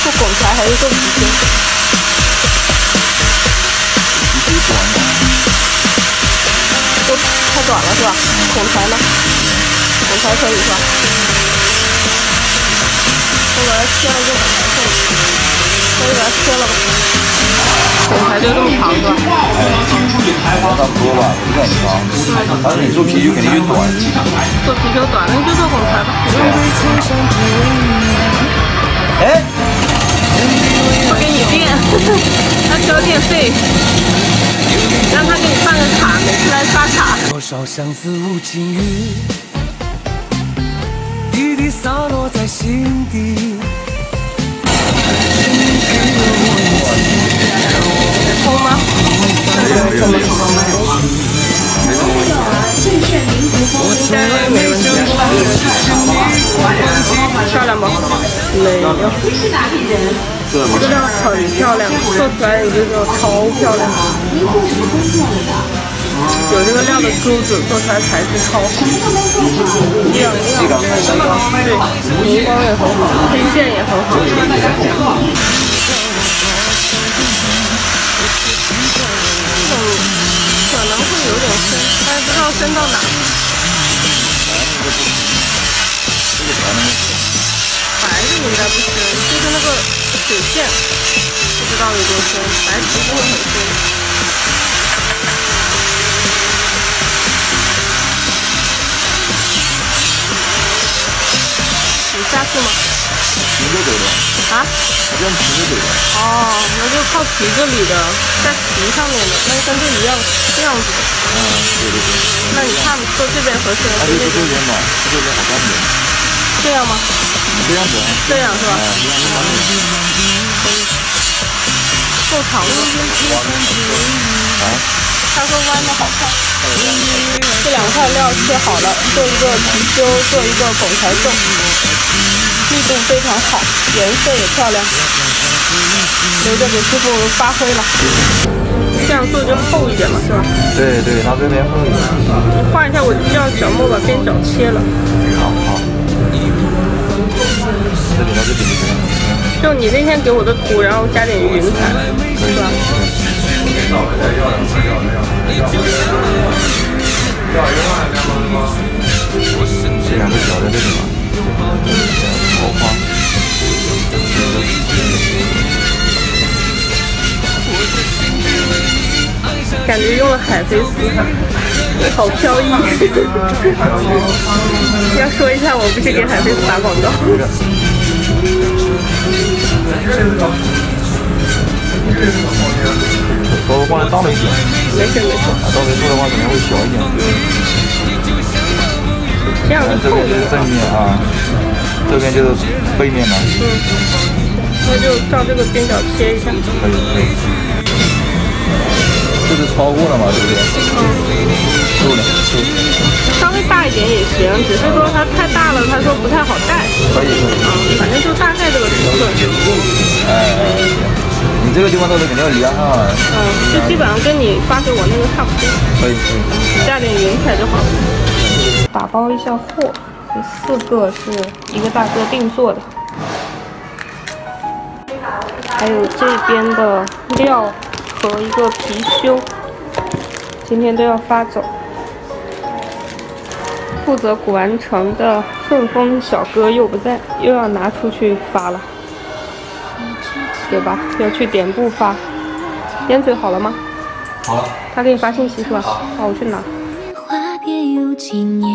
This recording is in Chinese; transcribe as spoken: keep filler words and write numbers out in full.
做拱材还是做皮修？ 皮修短吗？ 都太短了是吧？拱材呢？拱材可以是吧？我把它切了就把它送，我就把它切了吧。拱材就这么长是吧？ 哎，差不多吧，不是很长。反正你做皮修肯定越短。 做皮修短，那就做拱材吧。 哎， 我给你电，他交电费，让他给你办个卡，每次来刷卡。 多少相思无尽雨，滴滴洒落在心底。 通吗？怎么？应该没问题。漂亮吗？没有。这个料很漂亮，做出来有这个超漂亮。有这个料的珠子做出来材质超好，亮亮的那个，对，荧光也很好，黑线也很好。这种可能会有点深，但是不知道深到哪。白的应该不深，就是那个水线，不知道有多深，白皮不会很深。有下去吗？ 平着走的。 啊？ 好像平着走的。 哦，那就靠皮这里的，在皮上面的，那跟这一样，这样子的。 嗯，对对对。 那你看做这边合适， 那就做这边吧，这边好看点。 这样吗？ 这样子啊。 这样是吧？ 哎，这样好看点。 够长的。 啊？ 他说弯的好看。这两块料切好了，做一个皮修，做一个拱材重，密度非常好，颜色也漂亮，留着给师傅发挥了。这样做就厚一点嘛，是吧？ 对对，它这边厚一点。 画一下，我叫小莫把边角切了。 好好。这里到这里就行了。 就你那天给我的图，然后加点云彩，是吧？ 这两个角在这里嘛，桃花。 感觉用了海飞丝，好飘逸。要说一下，我不是给海飞丝打广告。 稍微放的大了一点。 没事没事。 啊，到时候做的话可能会小一点。 这样这边就是正面啊，这边就是背面嘛。 嗯。那就照这个边角切一下。 可以可以。这是超过了嘛，对不对？ 嗯。 够了，够。 稍微大一点也行，只是说它太大了，他说不太好戴。 可以可以。 啊，反正就大概这个尺寸。 哎哎，你这个地方到时候肯定要量啊。 嗯，就基本上跟你发给我那个差不多。 可以可以。 加点云彩就好了。打包一下货，这四个是一个大哥定做的，还有这边的料和一个貔貅，今天都要发走。负责古玩城的顺丰小哥又不在，又要拿出去发了，对吧？要去点布发。烟嘴好了吗？ 好了。 他给你发信息是吧？好，我去拿。 话别有纪念。